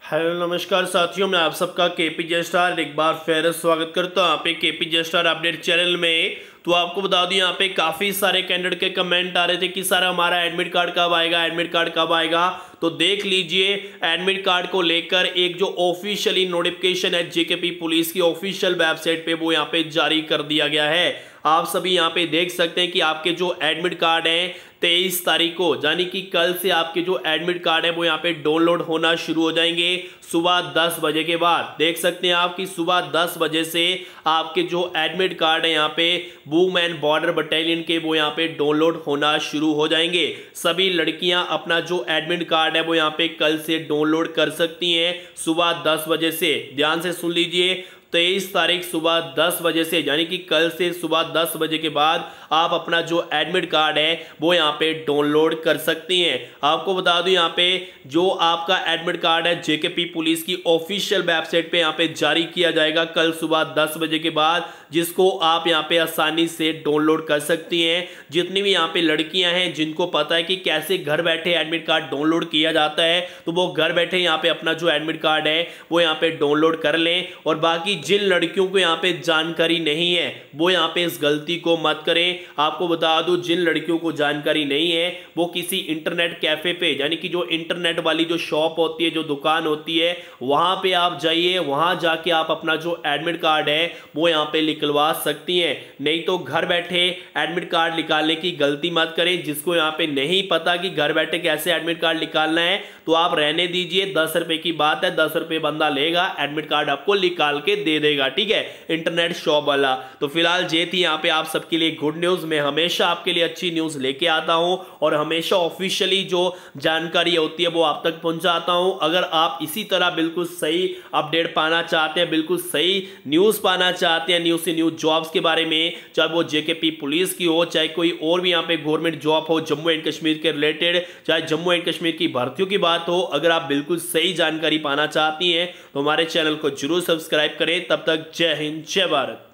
Hello नमस्कार साथियों, मैं आप सबका केपीजे स्टार एक बार फिर स्वागत करता हूँ यहाँ पे केपीजे स्टार अपडेट चैनल में। तो आपको बता दूं यहाँ पे काफ़ी सारे कैंडिडेट के कमेंट आ रहे थे कि सर हमारा एडमिट कार्ड कब आएगा, एडमिट कार्ड कब आएगा। तो देख लीजिए, एडमिट कार्ड को लेकर एक जो ऑफिशियली नोटिफिकेशन है जेकेपी पुलिस की ऑफिशियल वेबसाइट पे वो यहाँ पे जारी कर दिया गया है। आप सभी यहाँ पे देख सकते हैं कि आपके जो एडमिट कार्ड हैं 23 तारीख को यानी कि कल से आपके जो एडमिट कार्ड है वो यहाँ पे डाउनलोड होना शुरू हो जाएंगे सुबह 10 बजे के बाद। देख सकते हैं आप कि सुबह 10 बजे से आपके जो एडमिट कार्ड है यहाँ पे वुमेन बॉर्डर बटालियन के वो यहाँ पे डाउनलोड होना शुरू हो जाएंगे। सभी लड़कियां अपना जो एडमिट कार्ड है वो यहाँ पे कल से डाउनलोड कर सकती हैं सुबह 10 बजे से। ध्यान से सुन लीजिए, 23 तारीख सुबह 10 बजे से यानी कि कल से सुबह 10 बजे के बाद आप अपना जो एडमिट कार्ड है वो यहाँ पे डाउनलोड कर सकती हैं। आपको बता दूं यहाँ पे जो आपका एडमिट कार्ड है जेकेपी पुलिस की ऑफिशियल वेबसाइट पे यहाँ पे जारी किया जाएगा कल सुबह 10 बजे के बाद, जिसको आप यहाँ पे आसानी से डाउनलोड कर सकती हैं। जितनी भी यहाँ पे लड़कियां हैं जिनको पता है कि कैसे घर बैठे एडमिट कार्ड डाउनलोड किया जाता है, तो वो घर बैठे यहाँ पे अपना जो एडमिट कार्ड है वो यहाँ पे डाउनलोड कर लें। और बाकी जिन लड़कियों को यहाँ पे जानकारी नहीं है वो यहाँ पे इस गलती को मत करें। आपको बता दूं, जिन लड़कियों को जानकारी नहीं है वो किसी इंटरनेट कैफे पे यानी कि जो इंटरनेट वाली जो शॉप होती है, जो दुकान होती है, वहां पे आप जाइए, वहां जाके आप अपना जो एडमिट कार्ड है वो यहाँ पे निकलवा सकती हैं। नहीं तो घर बैठे एडमिट कार्ड निकालने की गलती मत करें। जिसको यहाँ पे नहीं पता कि घर बैठे कैसे एडमिट कार्ड निकालना है तो आप रहने दीजिए, 10 रुपए की बात है, 10 रुपए बंदा लेगा, एडमिट कार्ड आपको निकाल के दे देगा, ठीक है, इंटरनेट शॉप वाला। तो फिलहाल ये थी यहाँ पे आप सबके लिए गुड न्यूज। मैं हमेशा आपके लिए अच्छी न्यूज लेके आता हूं और हमेशा ऑफिशियली जो जानकारी होती है वो आप तक पहुंचाता हूं। अगर आप इसी तरह बिल्कुल सही अपडेट पाना चाहते हैं, बिल्कुल सही न्यूज पाना चाहते हैं, न्यूज से न्यूज जॉब्स के बारे में, चाहे वो जेकेपी पुलिस की हो, चाहे कोई और भी यहाँ पे गवर्नमेंट जॉब हो जम्मू एंड कश्मीर के रिलेटेड, चाहे जम्मू एंड कश्मीर की भर्तियों की बात हो, अगर आप बिल्कुल सही जानकारी पाना चाहती हैं तो हमारे चैनल को जरूर सब्सक्राइब करें। तब तक जय हिंद, जय भारत।